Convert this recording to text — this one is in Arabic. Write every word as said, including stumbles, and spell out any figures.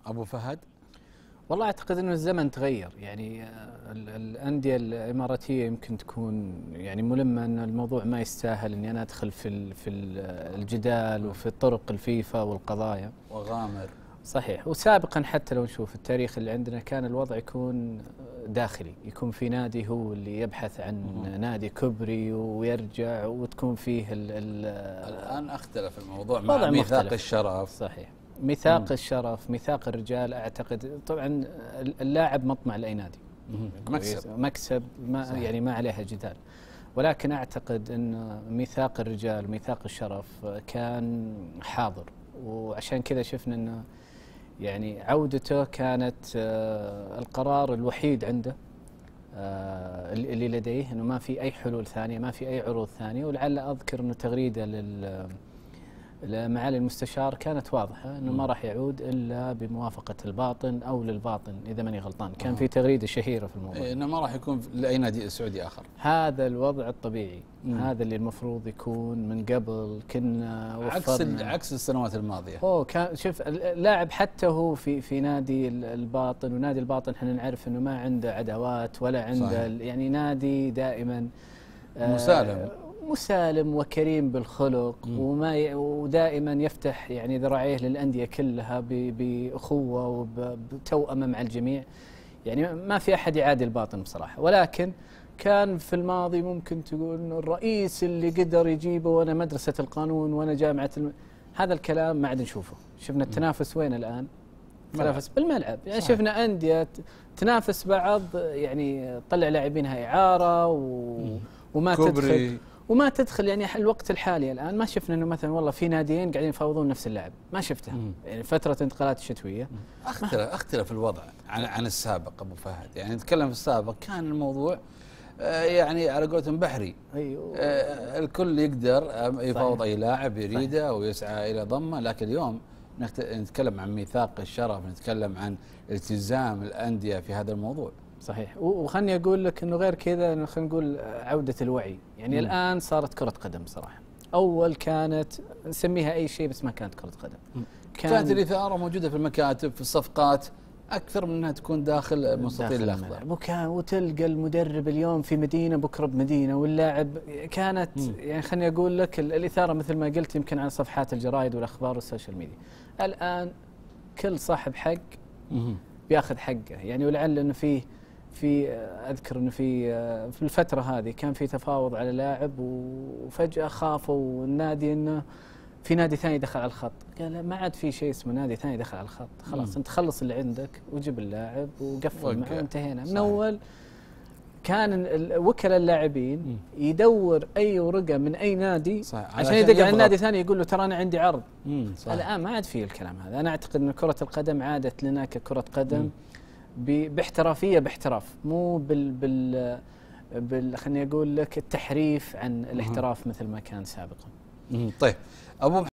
ابو فهد؟ والله اعتقد انه الزمن تغير، يعني الانديه الاماراتيه يمكن تكون يعني ملمه ان الموضوع ما يستاهل اني انا ادخل في في الجدال وفي طرق الفيفا والقضايا وغامر. صحيح. وسابقا حتى لو نشوف التاريخ اللي عندنا كان الوضع يكون داخلي، يكون في نادي هو اللي يبحث عن نادي كبري ويرجع وتكون فيه ال ال الان اختلف الموضوع مع ميثاق مختلف. الشرف. صحيح، ميثاق مم. الشرف، ميثاق الرجال. اعتقد طبعا اللاعب مطمع لاي نادي، مكسب مكسب ما صحيح. يعني ما عليها جدال، ولكن اعتقد ان ميثاق الرجال ميثاق الشرف كان حاضر، وعشان كذا شفنا انه يعني عودته كانت القرار الوحيد عنده اللي لديه، انه ما في اي حلول ثانيه، ما في اي عروض ثانيه. ولعل اذكر انه تغريده لل لمعالي المستشار كانت واضحه انه ما راح يعود الا بموافقه الباطن او للباطن اذا ماني غلطان، كان آه. في تغريده شهيره في الموضوع إيه انه ما راح يكون لاي نادي سعودي اخر. هذا الوضع الطبيعي، مم. هذا اللي المفروض يكون من قبل. كنا عكس عكس السنوات الماضيه. اوه كان شوف اللاعب حتى هو في في نادي الباطن، ونادي الباطن احنا نعرف انه ما عنده عداوات ولا عنده يعني نادي دائما مسالم آه مسالم وكريم بالخلق، وما ي... ودائما يفتح يعني ذراعيه للانديه كلها ب... باخوه وبتوأمه مع الجميع، يعني ما في احد يعادي الباطن بصراحه. ولكن كان في الماضي ممكن تقول انه الرئيس اللي قدر يجيبه وانا مدرسه القانون وانا جامعه الم... هذا الكلام ما عاد نشوفه. شفنا التنافس وين الان؟ تنافس بالملعب، يعني صحيح. شفنا انديه تنافس بعض، يعني طلع لاعبينها اعاره و... وما تدخل وما تدخل يعني الوقت الحالي الان ما شفنا انه مثلا والله في ناديين قاعدين يفاوضون نفس اللاعب، ما شفتها. يعني فتره انتقالات الشتويه اختلف اختلف الوضع عن عن السابق ابو فهد. يعني نتكلم في السابق كان الموضوع آه يعني على قولتهم بحري. ايوه آه الكل يقدر يفاوض اي لاعب يريده ويسعى الى ضمه، لكن اليوم نتكلم عن ميثاق الشرف، نتكلم عن التزام الانديه في هذا الموضوع. صحيح. وخلني اقول لك انه غير كذا، خلينا نقول عوده الوعي، يعني مم. الان صارت كره قدم صراحه. اول كانت نسميها اي شيء بس ما كانت كره قدم. كان كانت الاثاره موجوده في المكاتب في الصفقات اكثر من انها تكون داخل مستطيل الاخضر، وكان وتلقى المدرب اليوم في مدينه بكره بمدينه، واللاعب كانت مم. يعني خلني اقول لك الاثاره مثل ما قلت يمكن على صفحات الجرايد والاخبار والسوشيال ميديا. الان كل صاحب حق مم. بياخذ حقه، يعني ولعل انه فيه في اذكر انه في في الفتره هذه كان في تفاوض على لاعب، وفجاه خافوا النادي انه في نادي ثاني دخل على الخط. قال ما عاد في شيء اسمه نادي ثاني دخل على الخط، خلاص انت خلص اللي عندك وجيب اللاعب وقفل معه وانتهينا. من اول كان وكلاء اللاعبين يدور اي ورقه من اي نادي صحيح. عشان يدق على النادي ثاني يقول له ترى انا عندي عرض. الان ما عاد في الكلام هذا. انا اعتقد ان كره القدم عادت لنا ككره قدم مم. باحترافيه، باحتراف، مو بال بال, بال خليني اقول لك التحريف عن الاحتراف مثل ما كان سابقا. طيب ابو